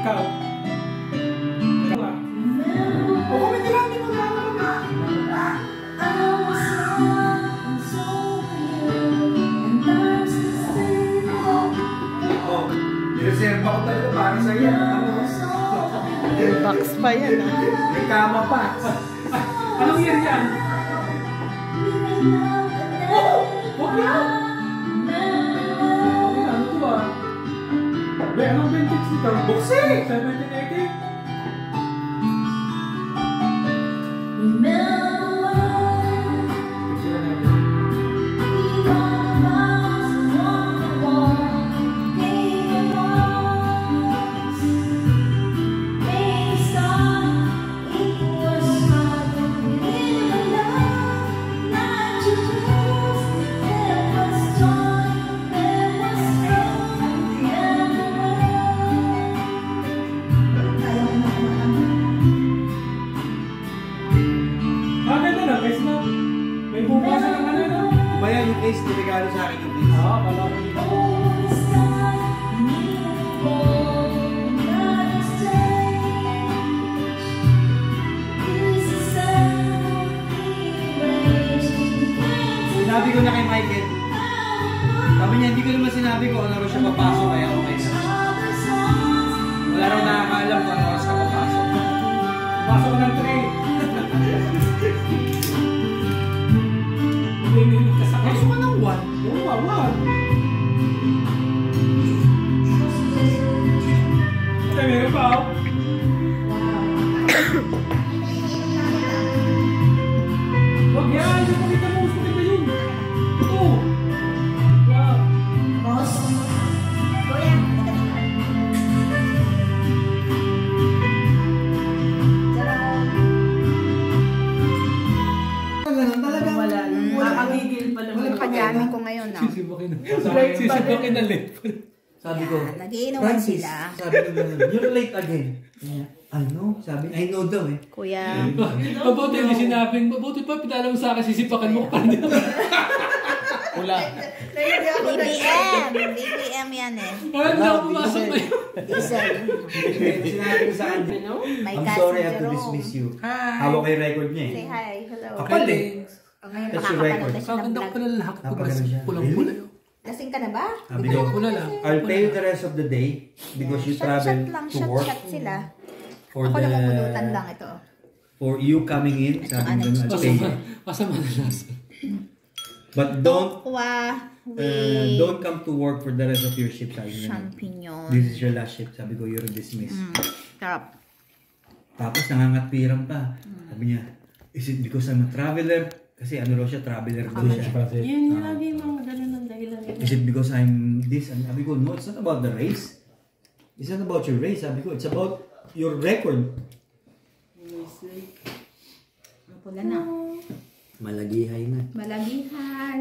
Ikaw. O kami nila, hindi mo na oh, nireserva ko talaga para sa iyo. Box pa yan. May kama pa. Anong year yan? Oh! Huwag yan! Ano ito ba? Anong vintage nito? Buksi! 1780? Case, regalo sa akin yung case. Ah, wala ko dito. Sinabi ko na kay Michael. Sabi niya, hindi ko naman sinabi ko ano siya papasok kaya okay na. Wala raw nakakaalam kung ano oras ka papasok. Pasok ng 3. Pasok ka ng 1. Oo, 1. Ay, meron pa ako. Huwag yan! Yung pakita mo, gusto kita yun. Ito. Wow. Boss. Kuya. Ganun talaga. Wala. Makakagigil pa naman. Pagyamin ko ngayon, no? Sisipakin na late. Sabi ko, Nagiinuman Francis, sila. sabi ko ganun, you're late again. I know, sabi, I know daw eh. Kuya. Mabuti hindi sinabing, mabuti pa pinala mo sa akin, sisipakan mo pa rin. Wala. BBM. BBM yan eh. Hindi ako pumasok na yun. Diesel. Sinabi ko sa kanya, My I'm cousin sorry I have to Jerome. dismiss you. Hi. Hawak ko yung record niya eh. Say hi. Hello. Kapal eh. Ngayon, That's your record. makakapanood na siya ng Kaganda ko vlog. pala lahat ko Napaganda kasi siya. pulang-pula yun. Lasing ka na ba? Sabi ko, Pula lang. I'll pay you the rest of the day because you travel Shot lang. to work Shot sila. for Ako the namumulutan lang ito. for you coming in. Sabi ko, I'll pay you. Masama na lasa. But don't Don't come to work for the rest of your shift. Sabi ko, champignon. this is your last shift. Sabi ko, you're dismissed. Sarap. Tapos nangangatpiran pa. Sabi niya, is it because I'm a traveler? Kasi ano raw siya, traveler daw siya. Yun yung lagi mga ganun ang dahilan. Is it because I'm this? Sabi ko, no, it's not about the race. It's not about your race. Sabi ko, it's about your record. Pula na. Malagihay na. Malagihan.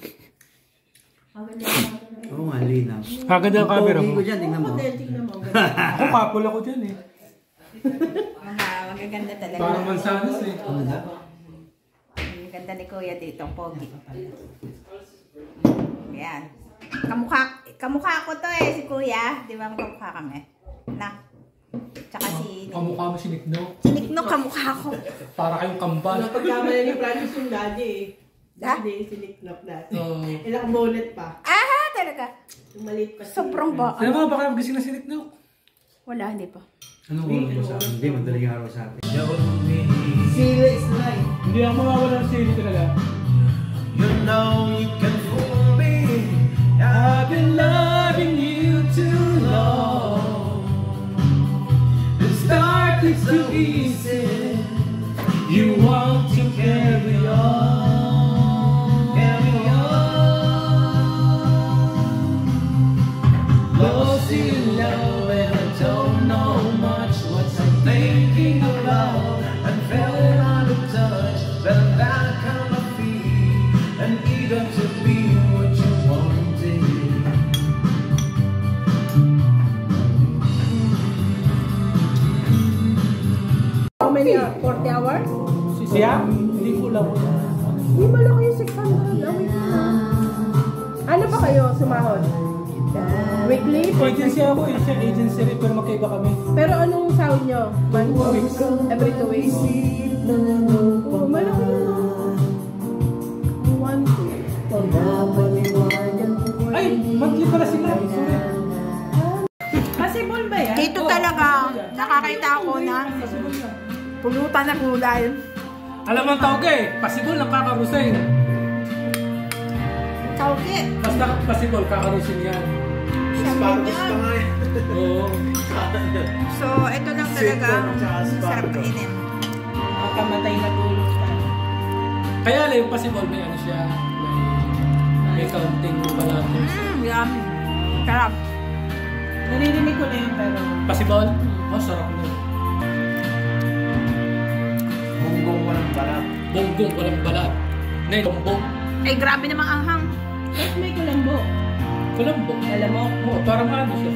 Oo nga, linaw. Kaganda ang camera Pogi mo. ko dyan, tingnan mo. Tingnan mo. Ako kapul ako dyan eh. Magaganda talaga. Parang mansanas eh. Ano na? Ang ganda ni Kuya dito, pogi. Yan. Kamukha ko to eh, si Kuya. Di ba kamukha kami? Na. Tsaka si... Kamukha mo si Nikno. Si Nikno, kamukha ko. Para kayong kambal. Napagkamali ni Francis yung daddy eh. Ha? Daddy, siniknap dati. Oo. Ilang bonnet pa. Ah, talaga. Yung maliit pa. Sobrang ba? Ano ba? Baka magising na si Nikno. Wala, hindi pa. Anong oras mo sa akin? Hindi, madaling araw sa akin. Sila is life. Hindi ako mawawala ng sili talaga. You know you can fool me. I've been loving you too long. It started too easy. You want to carry on, carry on. Lost in love and I don't know much what I'm thinking about. And fell out of touch, felt that kind of feel, and eager to be what you wanted. How many hours? 40 hours? Siya? Hindi ko lang. Hindi malaki yung 600. Ano pa kayo sumahod? Weekly? Agency ako eh. Siya agency rin pero magkaiba kami. Pero anong sahod nyo? 2 weeks. Every 2 weeks? Oh, malaki na. 1, 2. Ay! Monthly pala sila. Sorry. Possible ba yan? Dito talaga, nakakita ako na Possible na. pulutan na gulay. Alam mo ang tawag eh. Possible lang kakarusin. Tauke. Basta possible kakarusin yan. Sparkus pa nga eh. Oo. So, ito lang talaga. Sarap kainin. Makamatay na tulog ka. Kaya lang yung possible may ano siya. May counting pala. Yummy. Sarap. Naririnig ko na yun pero... Possible? Oh, sarap na. Bonggong walang balat. Bonggong walang balat. Nay, bonggong. Ay, grabe namang anghang. Ba't may kulambo? Kulambo. Alam mo? Oo, parang ano siya.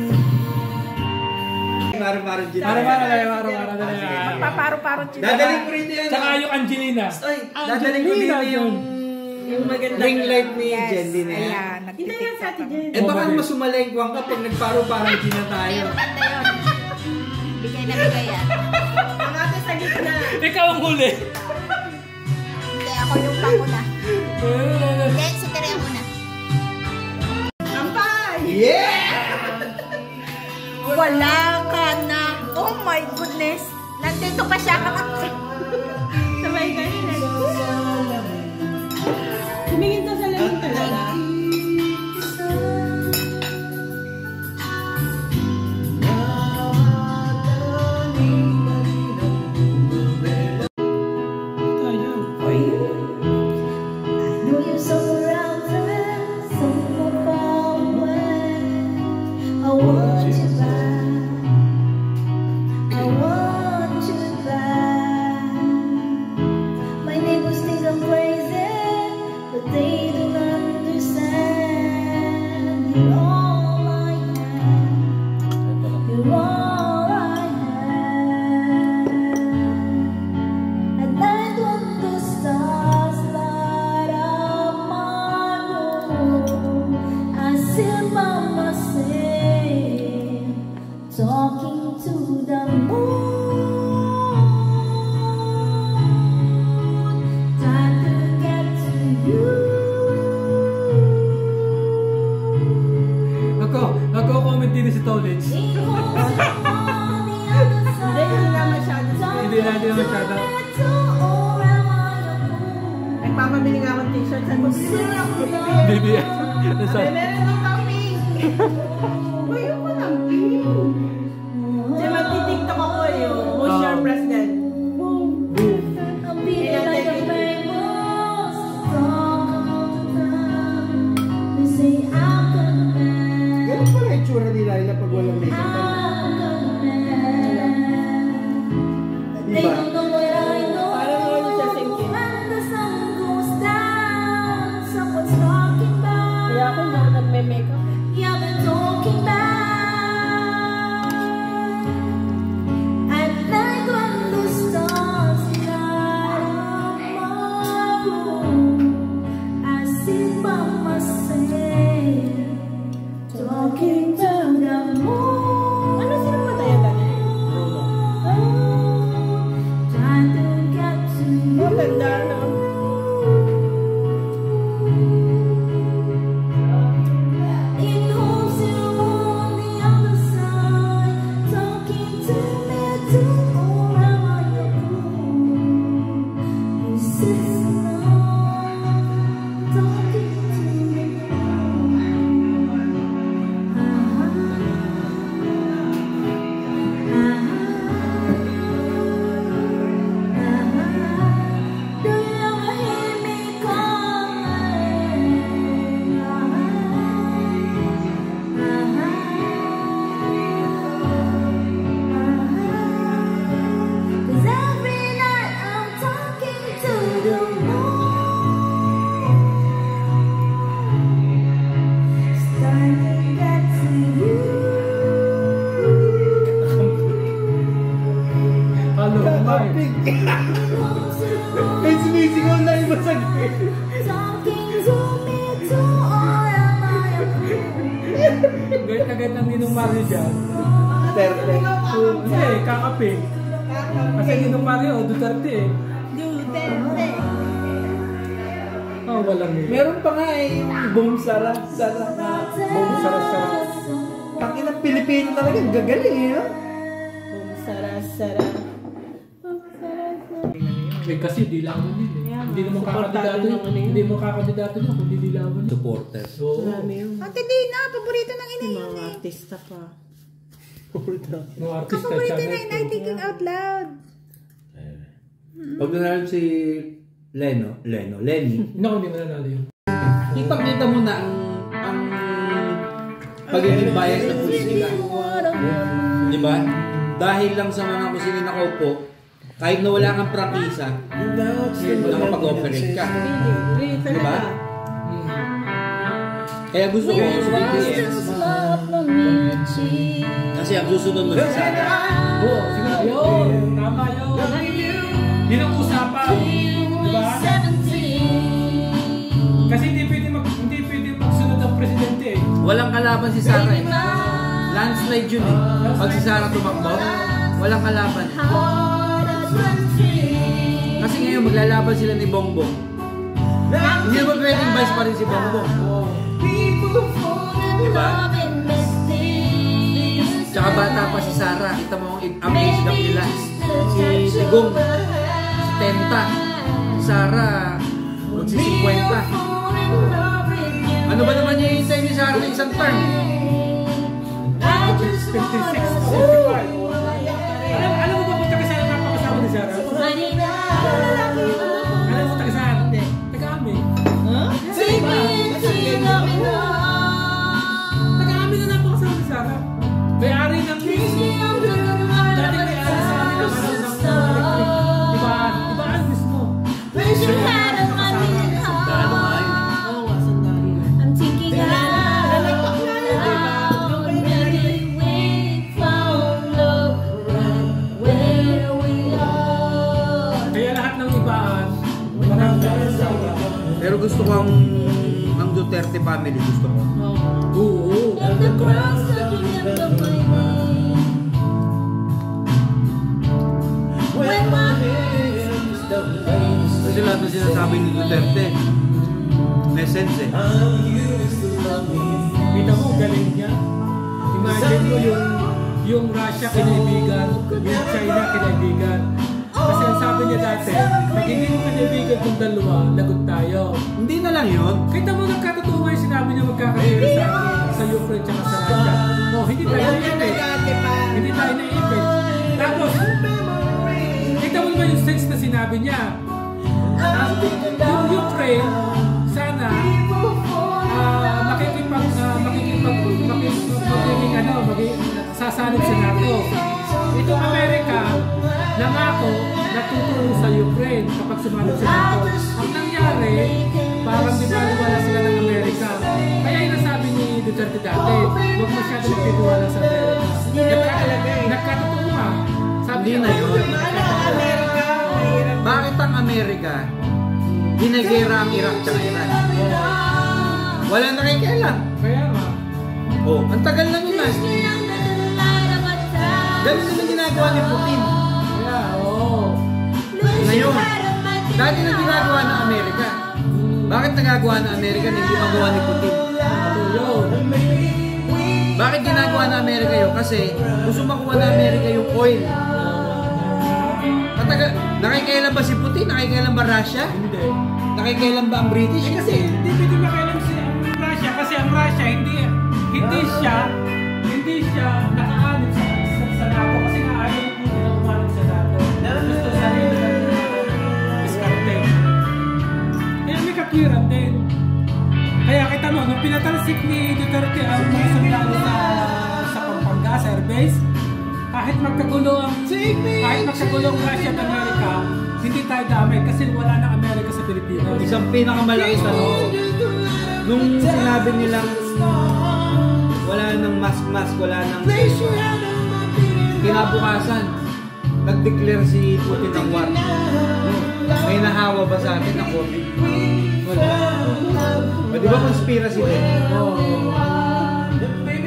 Parang gin. Para-para na yan. Magpaparo-paro chito. Dadaling ko rin yan. Tsaka yung Angelina. Ay, dadaling ko rin yung maganda. ring light ni Yes. Jen din eh. Ayan, Hindi na yan sa atin dyan. Eh baka masumalengkwang ka pag nagparo-parang gin na tayo. Maganda yun. Bigay na bigay yan. Ang ate sa gitna. Ikaw ang huli. Hindi, ako yung panguna. Hindi, si Tere ang una. Ampay! Yeah! Wala ka na. Oh my goodness. Nandito pa siya. Sabay ka rin eh. Tumingin ka sa lamang talaga. Talking to the moon, trying to get to you. Nagko-comment din si Tolage. It was on the other side. Hindi nga masyado. Hindi na masyado. Nagpapabili nga akong t-shirt. Saan mo bili ako? Baby, Sabi, meron ng topping. Bayo ko ng pink. Diyan magtitiktok ako yung Who's Your President? I'm feeling like a rainbow song. They say I'm the man. Ganun pala yung tsura ni Laila pag walang makeup. I'm the man. They don't know what I know. Parang wala siya singkin. When the sun goes down, someone's talking about. Kaya ako na nagme-makeup. Yeah, they're talking about. At night when the stars light up my room, I sit by myself, talking to the moon. Ano sila matayan dati? Trying to get to you. Maganda, no? In hopes you're on the other side, talking to me too, or am I a fool? You sit alone, talking to me. Do you ever hear me calling? 'Cause every night I'm talking to the moon, starting to get to you. Hello, Mark. May sumisigaw na iba sa gate. Talking to me too, or am I a fool? Gayet na gayet ang Ninong Mario dyan. Duterte. Hindi, kakaping. Kasi Ninong Mario, Duterte eh. Duterte. Oh, walang eh. Meron pa nga eh, yung Boom Sara. Boom, sarap-sarap. Tangin ng Pilipino talaga, gagaling eh, no? Sara-sara. Eh, kasi dilawan yun eh. Yeah, Hindi naman supportado kakakandidato ng yun. ano yun. Hindi mo kakakandidato yun kung di dilawan yun. Supporter. So, Marami yun. Ate Dina, paborito ng ina Yung yun mga eh. artista pa. mga artista, Paborito na channel. ina, thinking out loud. Pag nanalo si Lenny, Naku, hindi mo nanalo yun. kitang-kita mo na ang pagiging bias ng politika. Di ba? Dahil lang sa mga kusini nakaupo, kahit na wala kang prangkisa, nakapag-operate ka. Really, Di ba? talaga. Kaya gusto ko si BTS. Kasi ang susunod mo si Sara. Oo, siguro. Yun, tama yun. Yun ang usapan. Di ba? Kasi hindi pwede magsunod ang presidente eh. Walang kalaban si Sara eh. Landslide yun eh. Pag si Sara tumakbo, walang kalaban. Kasi ngayon maglalaban sila ni Bongbong. Hindi ba pwedeng vice pa rin si Bongbong? Diba? Tsaka bata pa si Sara. Kita mo ang age gap nila. Si Tigong, si Tenta, si Sara, magsi-50. Ano ba naman yung hintay ni Sara ng isang term? 56, 55. Alam mo ba kung taga saan napakasama ni Sarah? Alam mo taga saan? Taga-amin. Taga-amin na napakasama ni Sarah. May-ari ng mismo. Dati may-ari sa amin ng electric. Ibaan mismo. Gaano nga yun? Oo nga, sandali. I'm thinking about maybe we found love right where we are. Kaya lahat ng ibaan, marami sa Pero gusto ko ang Duterte family. Gusto ko. Oo. And the crowd's looking at the way. When my hands don't raise. Kasi lahat na sinasabi ni Duterte, may sense eh. Kita mo, galing niya. Imagine mo yung Russia kinaibigan, yung China kinaibigan. Kasi ang sabi niya dati, pag hindi mo kinaibigan kung dalawa, lagot tayo. Hindi na lang yun. Kita mo nagkatotoo nga yung sinabi niya magkakahira sa Ukraine tsaka sa Russia. No, hindi tayo naipit. Hindi tayo naipit. Tapos, kita mo naman yung sense na sinabi niya. Yung Ukraine, sana, sasanib sa NATO. Itong Amerika, nangako na tutulong sa Ukraine kapag sumanib sa NATO. Ang nangyari, parang binaliwala sila ng Amerika. Kaya yung nasabi ni Duterte dati, huwag masyado magtitiwala sa Amerika. Nagkatotoo nga. Sabi Hindi na yun. Bakit ang Amerika ginagera ang Iraq tsaka Iran? Wala na kayo kailan. Kaya nga. Oh, ang tagal na nila. Ganun din ang ginagawa ni Putin. Kaya, oo. Ngayon, dati na ginagawa ng Amerika. Bakit nagagawa ng Amerika na hindi magawa ni Putin? Yun. Bakit ginagawa ng Amerika yun? Kasi gusto makuha ng Amerika yung oil. Nakikailan ba si Putin? Nakikailan ba Russia? Hindi. Nakikailan ba ang British? Kasi hindi pwede makailan si Russia kasi ang Russia hindi siya nakaanib sa NATO kasi nga ayaw po nila umanib sa NATO. Gusto sarili na diskarte. Kaya may katwiran din. Kaya kita mo, nung pinatalsik ni Duterte ang mga sundalo sa Pampanga, sa airbase, kahit magkagulo ang Russia at Amerika, hindi tayo damay kasi wala na Amerika sa Pilipinas. Isang pinakamalaki tanong. Nung sinabi nilang wala nang mask, wala nang kinabukasan, nag-declare si Putin ng war. May nahawa ba sa atin ng COVID? Wala. Di ba conspiracy din?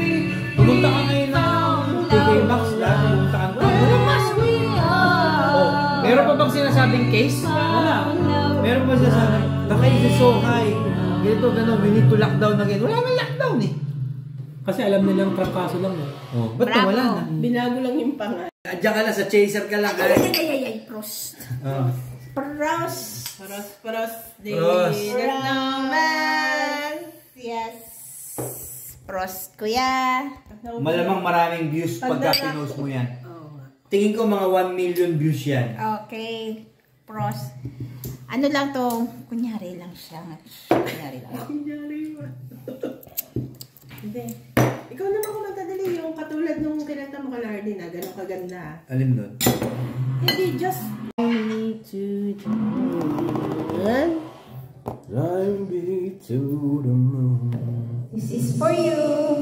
Pumunta ka ngayon ng TK Maxx lahat. Pumunta ka na. Oh, meron pa bang sinasabing case? Wala. Meron pa sinasabing, the case is so high. Ganito, gano'n, we need to lockdown again. Wala nang lockdown eh. Kasi alam nilang trangkaso lang eh. Oh, ba't Bravo. wala na? Binago lang yung pangalan. Diyan ka lang, sa chaser ka lang. Ay, Prost. Oh. Prost. Paros. Paros. Naman. Yes. Prost, kuya. Malamang maraming views pagka pinost mo yan. Oo nga. Tingin ko mga 1 million views yan. Okay. Prost. Ano lang to? Kunyari lang siya. Kunyari lang. Kunyari ba? Hindi. Ikaw naman kung magdadali yung katulad nung kinanta mo kay Lardy na gano'ng kaganda. Alin nun? Hindi, just me to the moon. Fly me to the moon. This is for you.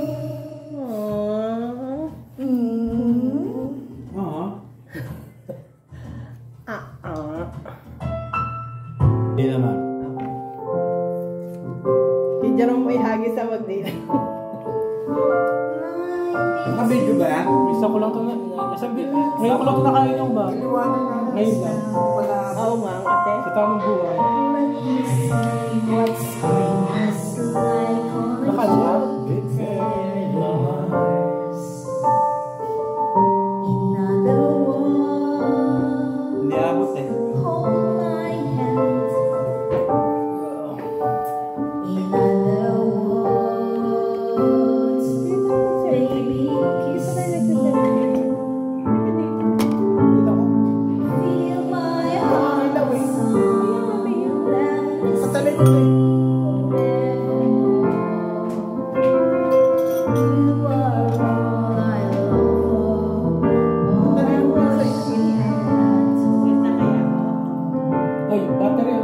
Aww. Oo. Hindi naman. Kay Jerome may hagis sa wag din. Naka-video ba yan? Isa ko lang ito na. Ngayon ko lang ito nakainom ba? Ngayon lang. Oo nga, ang ate. Sa tamang buhay. Nakaliwa? Hindi abot eh. Patalit ko eh. Ay, battery.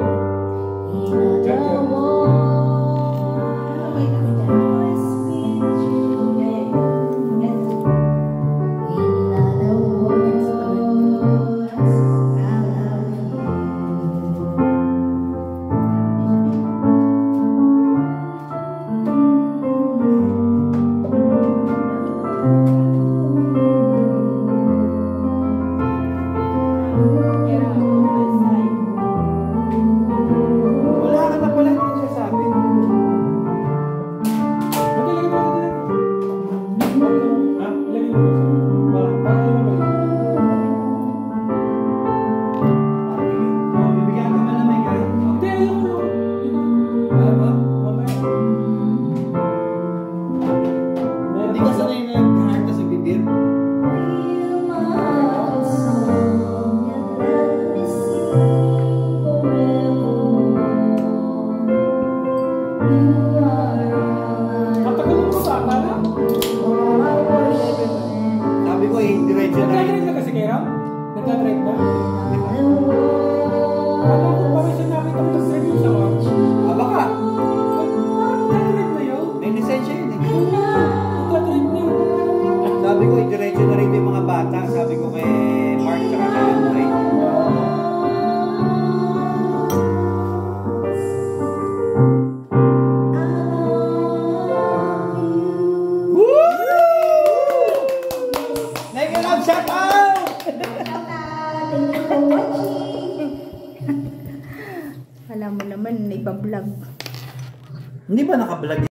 Wala ka na pala yung sasabi. Ha? Ilagay mo. Para lumabay. Bibigyan ka man na may gano'n. Hindi, ayoko. Ano ba? Mamaya. Hindi ka sanay na nag-heart sa bibir. Matagal mo sa akala? Sabi ko eh, diretso na Nagdadrive rin. na kasi kayo? Nagdadrive na? Alam ko pa rin siya nakita mo sa review sa watch. Ah, baka. Parang nagdadrive na yun. May lisensya yun eh. Nagdadrive na yun. Sabi ko, diretso na rin yung mga bata. Sabi ko kay Mark tsaka kay Lennoy. Nagkalab, shout out! Alam mo naman, iba-vlog. Hindi ba naka-vlog